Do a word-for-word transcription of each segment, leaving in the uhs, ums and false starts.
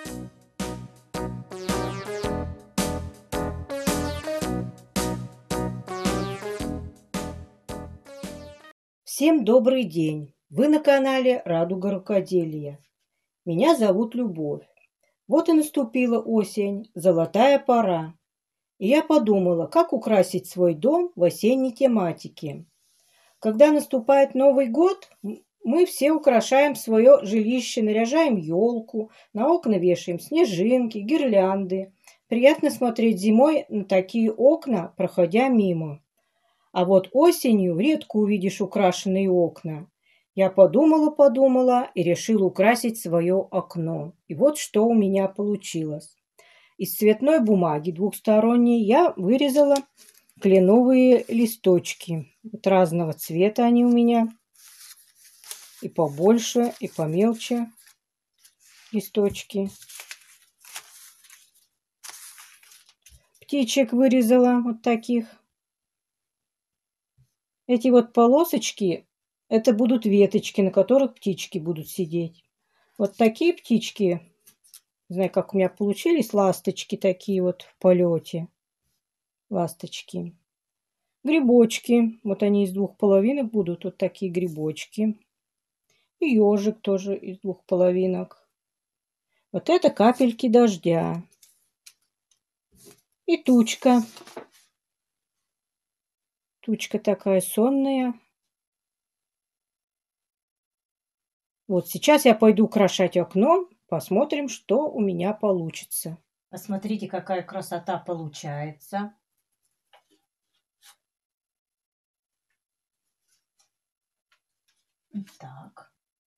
Всем добрый день! Вы на канале Радуга Рукоделия. Меня зовут Любовь. Вот и наступила осень, золотая пора. И я подумала, как украсить свой дом в осенней тематике. Когда наступает Новый год, мы все украшаем свое жилище, наряжаем елку, на окна вешаем снежинки, гирлянды. Приятно смотреть зимой на такие окна, проходя мимо. А вот осенью редко увидишь украшенные окна. Я подумала-подумала и решила украсить свое окно. И вот что у меня получилось. Из цветной бумаги двухсторонней я вырезала кленовые листочки. Вот разного цвета они у меня. И побольше, и помельче листочки. Птичек вырезала вот таких. Эти вот полосочки, это будут веточки, на которых птички будут сидеть. Вот такие птички, не знаю, как у меня получились, ласточки такие вот в полете. Ласточки. Грибочки, вот они из двух половинок будут, вот такие грибочки. И ежик тоже из двух половинок. Вот это капельки дождя. И тучка. Тучка такая сонная. Вот сейчас я пойду украшать окно. Посмотрим, что у меня получится. Посмотрите, какая красота получается. Так.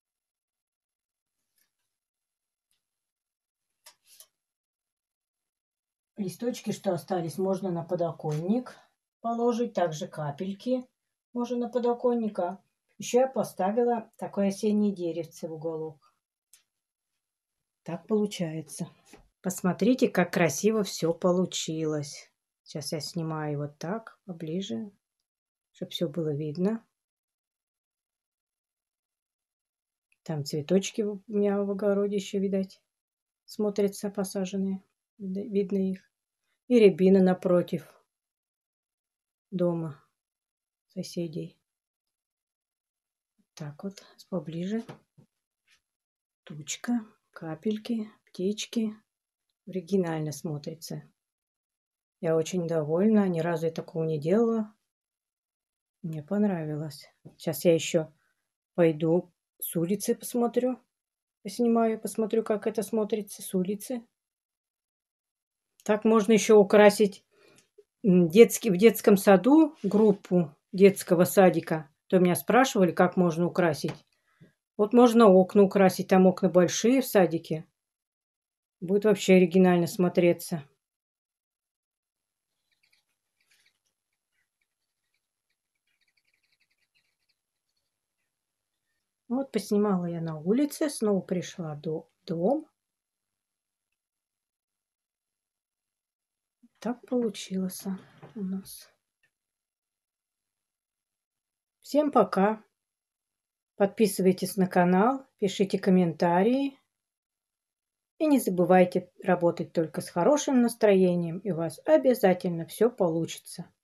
Листочки, что остались, можно на подоконник положить. Также капельки можно на подоконника. Еще я поставила такое осеннее деревце в уголок. Так получается. Посмотрите, как красиво все получилось. Сейчас я снимаю вот так поближе, чтобы все было видно. Там цветочки у меня в огороде еще, видать, смотрятся посаженные. Видно их. И рябина напротив дома соседей. Так вот, поближе. Тучка, капельки, птички. Оригинально смотрится. Я очень довольна. Ни разу я такого не делала. Мне понравилось. Сейчас я еще пойду с улицы посмотрю. Поснимаю, посмотрю, как это смотрится с улицы. Так можно еще украсить детский, в детском саду группу детского садика. То меня спрашивали, как можно украсить. Вот можно окна украсить. Там окна большие в садике. Будет вообще оригинально смотреться. Вот поснимала я на улице. Снова пришла до дом. Так получилось у нас. Всем пока. Подписывайтесь на канал, пишите комментарии. И не забывайте работать только с хорошим настроением, и у вас обязательно все получится.